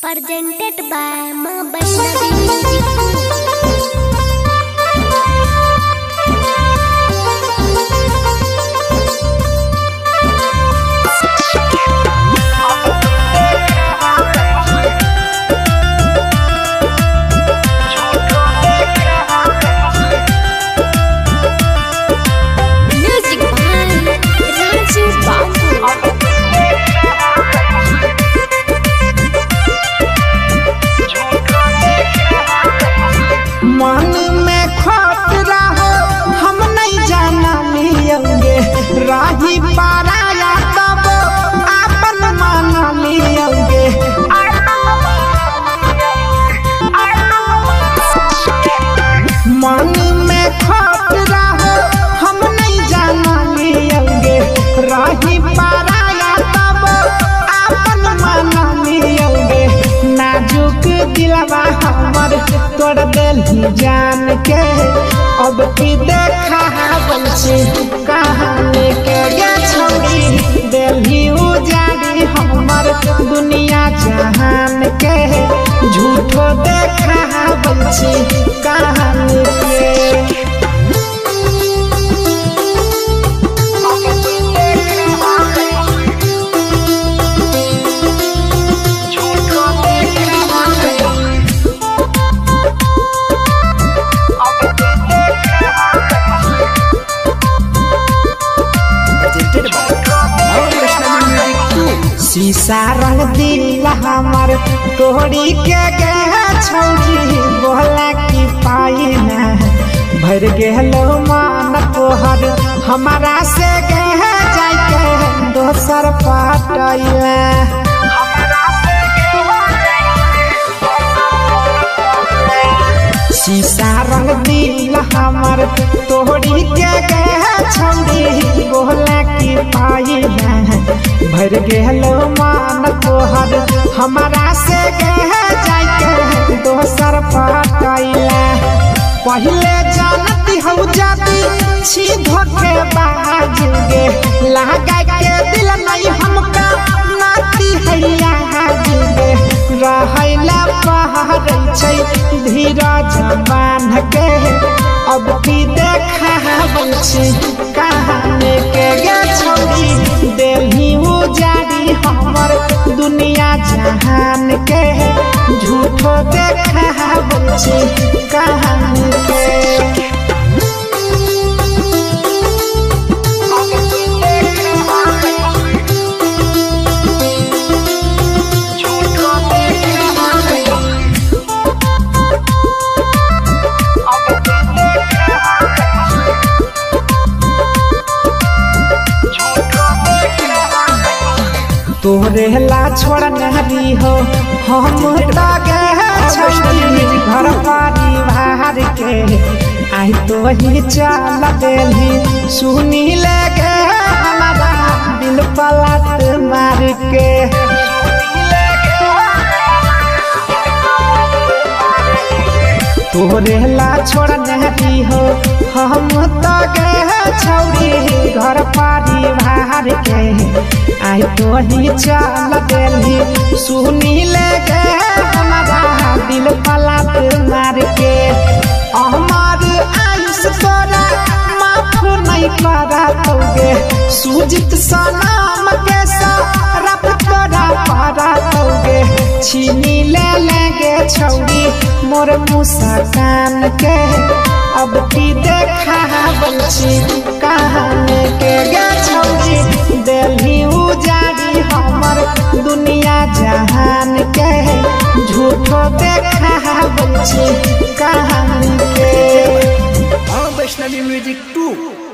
presented by Ma Vaishnavi Music. राही पाराया तब आपन मान लियोगे मन में खोट रहो हम नहीं जाना लियोगे राही पाराया तब आपन मान लियोगे नाजुक दिलवा हमर तोड़ दिल जान के अब की देखा बंसी कहानी के गे छोड़ी दिल्ली उजाड़ी हमर दुनिया जहान के झूठो देखा बंसी कहानी के शीशा रंग दिल हमर तोड़ी के गे छौड़ी बोला की पाई ना भर गेलो मान तोहर हमारा से गे जाके दोसर पाटैला शीशा रंग दिल हमर तोड़ी के गे छौड़ी बोला की पाई ना भर गेलो मान तोहर हमारा से गे जाके दोसर पाटैला पहले जानती हौ जाती छी धोखे बाज गे लगा के दिल नहीं हमका नाती हैया गे रहैला पहाड़ छै धीरज बांध के अब की देखा बंसी कहानी के गे छोड़ी दिल्ली उजाड़ी हमर दुनिया जहान के झूठो देखा बंसी कहानी के तोरे ला छोड़ नहरी हो हम घर परिवार के आई तो ही चल दिल्ली सुनी लगे हमारा दिल पलट मार के तोरे ला छोड़ नहरी हो हम तो गे छौड़ी घर परिवार के आई तो ही चल दिल्ली सुनी लगे हमारा दिल पलट मार के हमार आयुष तोरा माफ नहीं करा तोगे सुजित सनम के सरफ तोरा परा तोगे छीनी ले लेगे छौड़ी मोर मुस्कान के अब की देखा बंसी कहानी के गे छौड़ी दिल्ली उजाड़ी हमर दुनिया जहान के झूठो देखा बंसी कहानी के वैष्णवी म्यूजिक 2